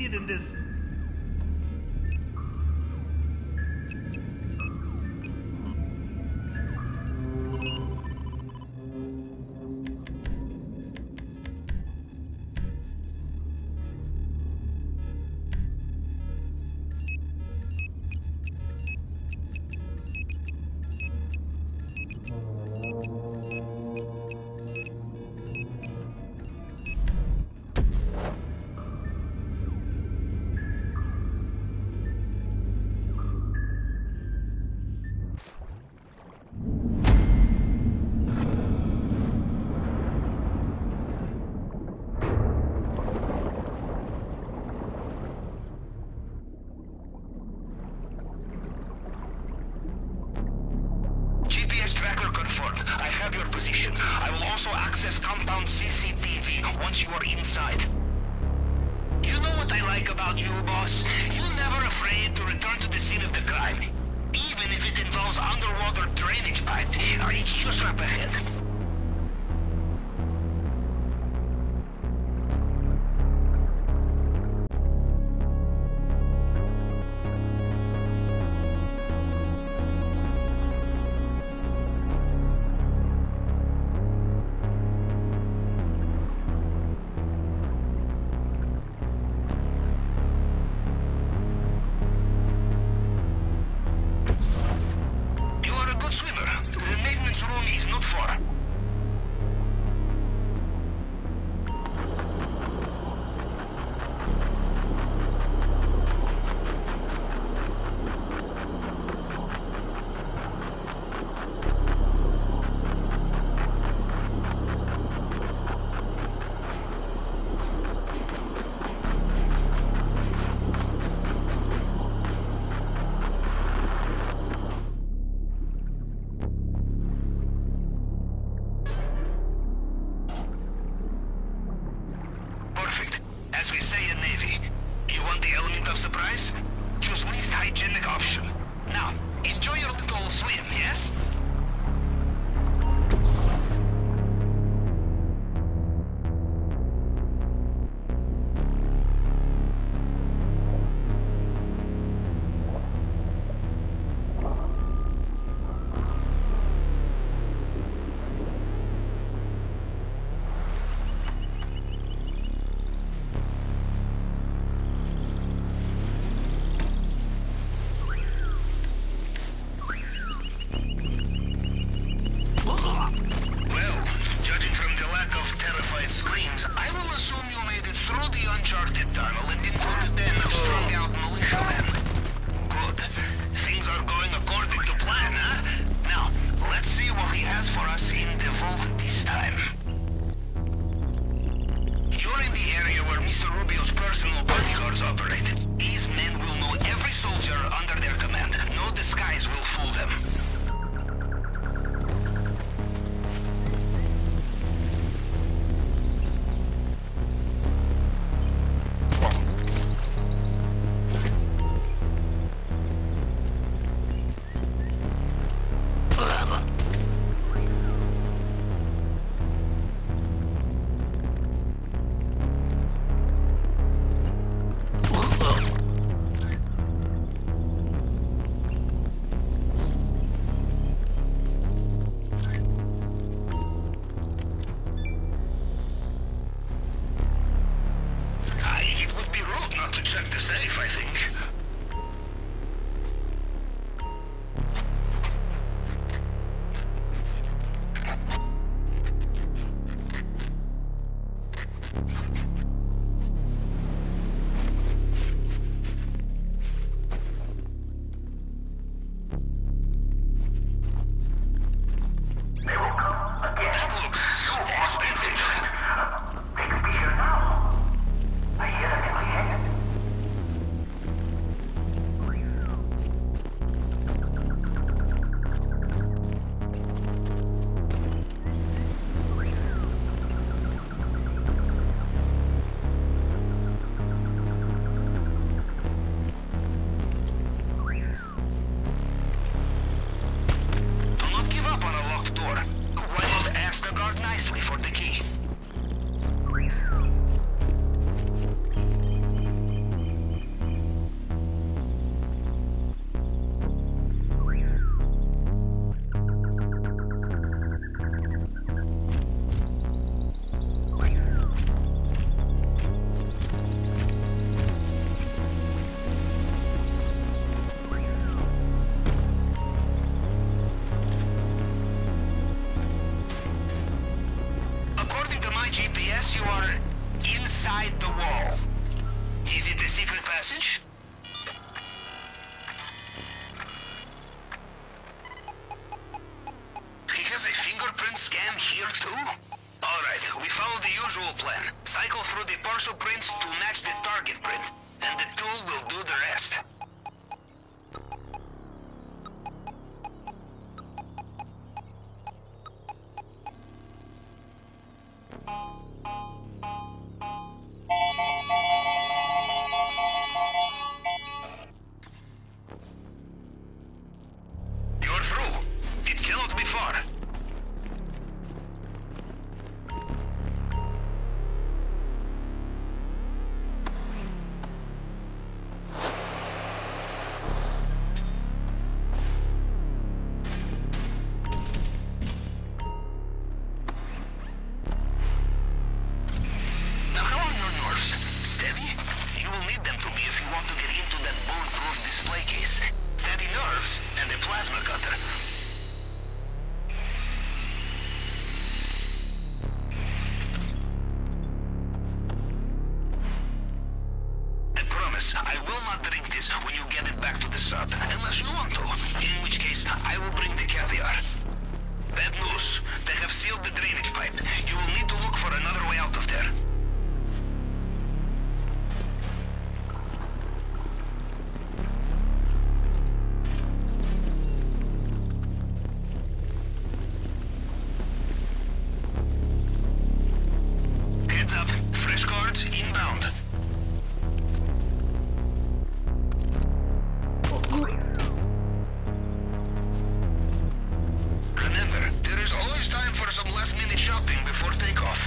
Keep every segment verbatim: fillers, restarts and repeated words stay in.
succeed in this. I will also access compound C C T V once you are inside. You know what I like about you, boss? You're never afraid to return to the scene of the crime. Even if it involves underwater drainage pipe, it's just up ahead. As we say in Navy, you want the element of surprise? Choose least hygienic option. Now, enjoy your little swim, yes? Screams, I will assume you made it through the uncharted tunnel and into the den of strung-out militiamen. Good. Things are going according to plan, huh? Now, let's see what he has for us in the vault this time. You're in the area where Mister Rubio's personal bodyguards operate. These men will know every soldier under their command. No disguise will fool them. Check the safe, I think. They will come again. That looks so expensive. They could be here now. I hear them in my head. message? He has a fingerprint scan here too? Alright, we follow the usual plan. Cycle through the partial prints to match the target print, and the tool will do the rest. You're through. It cannot be far. Now how are your nerves? Steady? You will need them to be if you want to get into that bulletproof display case. Steady nerves and a plasma cutter. I promise, I will not drink this when you get it back to the sub, unless you want to, in which case I will bring the caviar. Bad news, they have sealed the drainage pipe. You will need to look for another way out of there. Heads up, fresh cards inbound. Remember, there is always time for some last-minute shopping before takeoff.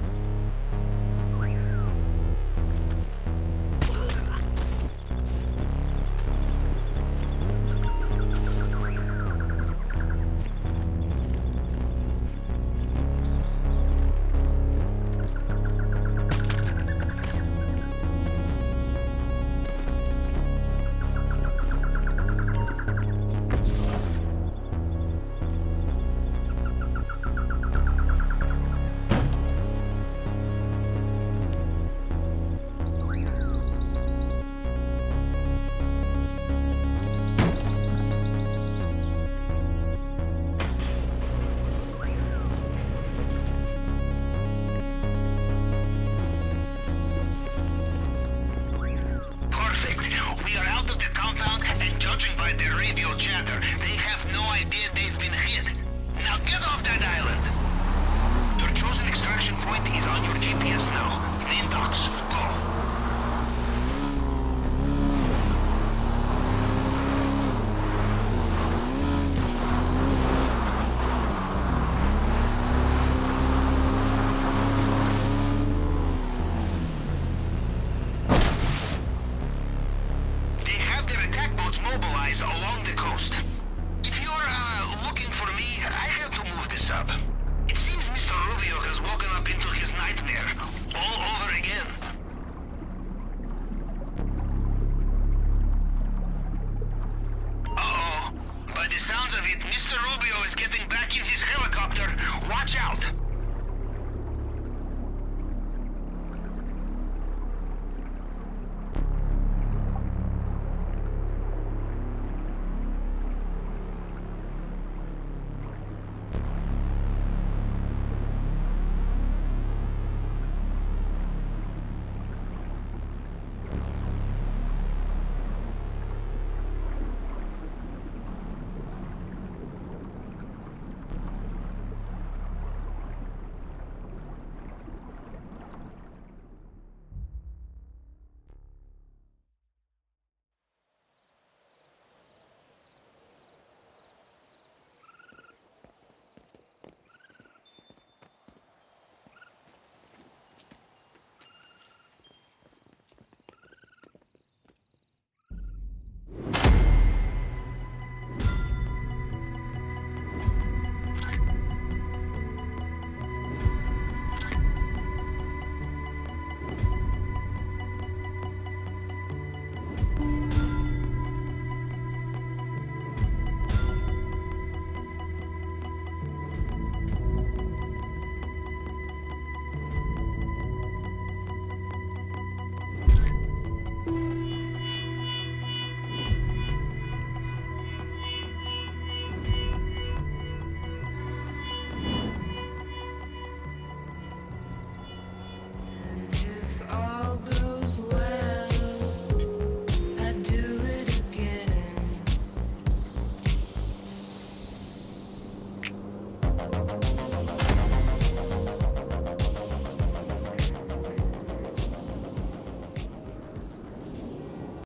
Perfect. We are out of the compound, and judging by their radio chatter, they have no idea they've been hit. Now get off that island! Your chosen extraction point is on your G P S now. Main docks. Go. They have their attack boats mobilized along the coast. If you're, uh, looking for me, I have to move this up. It seems Mister Rubio has woken up into his nightmare. All over again. Uh-oh. By the sounds of it, Mister Rubio is getting back in his helicopter. Watch out!